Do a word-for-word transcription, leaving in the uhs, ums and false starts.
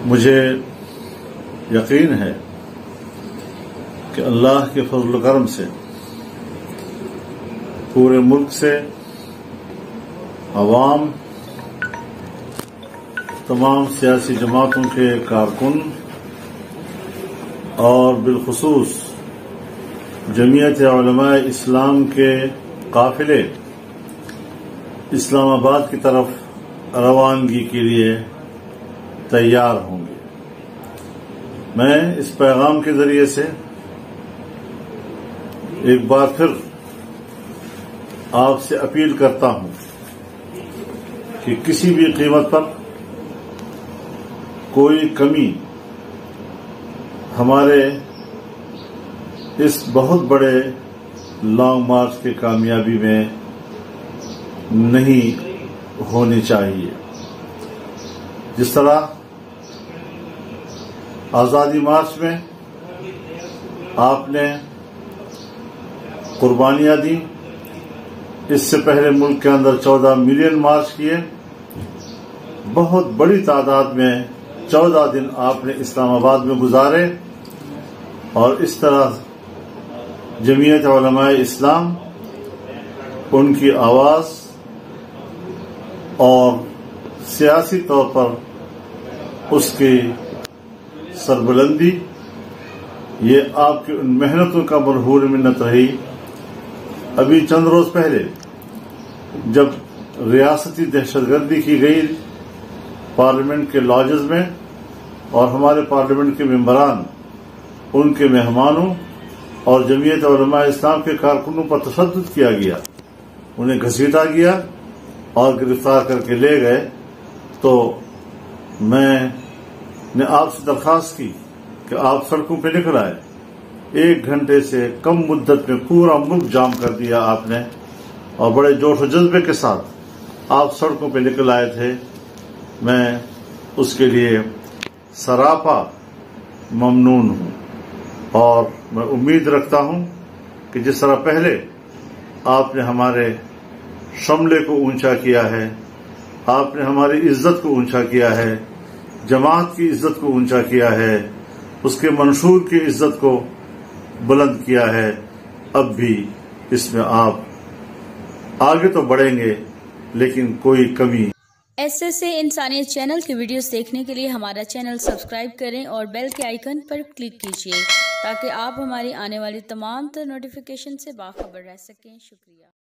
مجھے یقین ہے کہ اللہ کے فضل و کرم سے پورے ملک سے عوام، تمام سیاسی جماعتوں کے کارکن اور بالخصوص جمعیت علماء اسلام کے قافلے اسلام آباد کی طرف روانگی کے لیے تیار ہوں گے۔ میں اس پیغام کے ذریعے سے ایک بار پھر آپ سے اپیل کرتا ہوں کہ کسی بھی قیمت پر کوئی کمی ہمارے اس بہت بڑے لانگ مارچ کی کامیابی میں نہیں ہونی چاہیے۔ جس طرح آزادی مارچ میں آپ نے قربانیاں دی، اس سے پہلے ملک کے اندر چودہ ملین مارچ کیے، بہت بڑی تعداد میں چودہ دن آپ نے اسلام آباد میں گزارے، اور اس طرح جمعیت علماء اسلام ان کی آواز اور سیاسی طور پر اس کی سربلندی، یہ آپ کی ان محنتوں کا مرہون منت رہی۔ ابھی چند روز پہلے جب ریاستی دہشت گردی کی گئی پارلیمنٹ کے لاجز میں، اور ہمارے پارلیمنٹ کے ممبران، ان کے مہمانوں اور جمعیت علماء اسلام کے کارکنوں پر تشدد کیا گیا، انہیں گھسیٹا گیا اور گرفتار کر کے لے گئے، تو میں نے آپ سے درخواست کی کہ آپ سڑکوں پہ نکل آئے۔ ایک گھنٹے سے کم مدت میں پورا ملک جام کر دیا آپ نے، اور بڑے جوش و جذبے کے ساتھ آپ سڑکوں پہ نکل آئے تھے۔ میں اس کے لیے سراپا ممنون ہوں، اور میں امید رکھتا ہوں کہ جس طرح پہلے آپ نے ہمارے شملے کو اونچا کیا ہے، آپ نے ہماری عزت کو اونچا کیا ہے، جماعت کی عزت کو اونچا کیا ہے، اس کے منشور کی عزت کو بلند کیا ہے، اب بھی اس میں آپ آگے تو بڑھیں گے، لیکن کوئی کمی۔ ایس ایس اے انسانیت چینل کی ویڈیوز دیکھنے کے لیے ہمارا چینل سبسکرائب کریں اور بیل کے آئیکن پر کلک کیجیے تاکہ آپ ہماری آنے والی تمام تر نوٹیفیکیشن سے باخبر رہ سکیں۔ شکریہ۔